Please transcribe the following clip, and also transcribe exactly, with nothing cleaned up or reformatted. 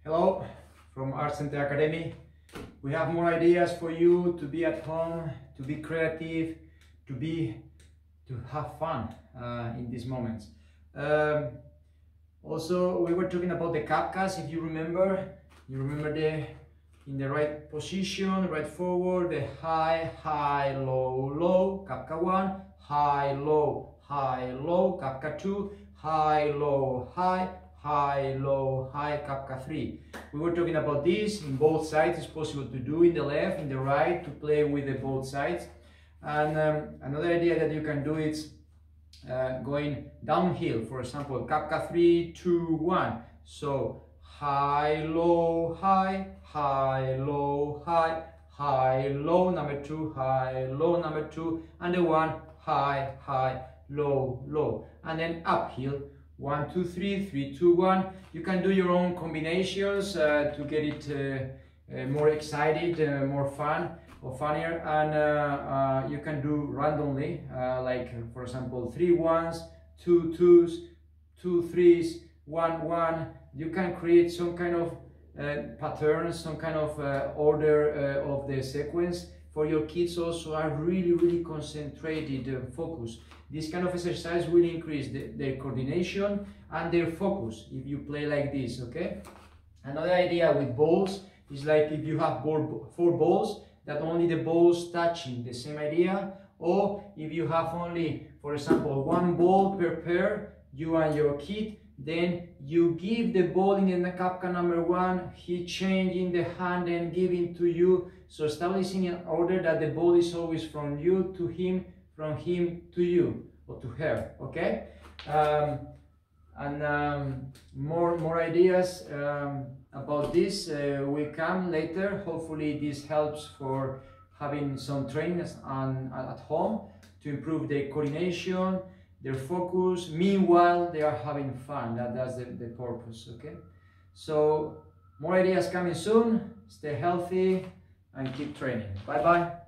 Hello from Art Center Academy. We have more ideas for you to be at home, to be creative, to be to have fun uh, in these moments. Um, also, we were talking about the Kafkas. If you remember, you remember the in the right position, right forward, the high, high, low, low, Kafka one, high, low, high, low, Kafka two, high, low, high, high, low, high, Kafka three. We were talking about this in both sides. It's possible to do in the left, in the right, to play with the both sides. And um, another idea that you can do is uh, going downhill. For example, Kafka three, two, one. So high, low, high, high, low, high, high, low, number two, high, low, number two, and the one, high, high, low, low, and then uphill. One, two, three, three, two, one. You can do your own combinations uh, to get it uh, uh, more excited, uh, more fun or funnier, and uh, uh, you can do randomly, uh, like for example, three ones, two twos, two threes, one one. You can create some kind of uh, patterns, some kind of uh, order uh, of the sequence for your kids. Also are really, really concentrated, uh, focused. This kind of exercise will increase the, their coordination and their focus if you play like this, okay? Another idea with balls is like if you have ball, four balls, that only the balls touching, the same idea. Or if you have only, for example, one ball per pair, you and your kid, then you give the ball in the Kafka number one, he changing the hand and giving to you. So establishing an order that the ball is always from you to him, from him to you or to her, okay? Um, and um, more more ideas um, about this uh, will come later. Hopefully this helps for having some trainers on, at home to improve their coordination, their focus. Meanwhile, they are having fun. That, that's the, the purpose, okay? So more ideas coming soon. Stay healthy and keep training. Bye bye.